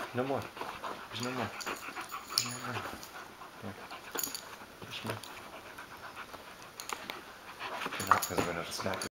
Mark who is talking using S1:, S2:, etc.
S1: No more. There's no more. There's no more. There. Push me. You're not because I'm going to smack you.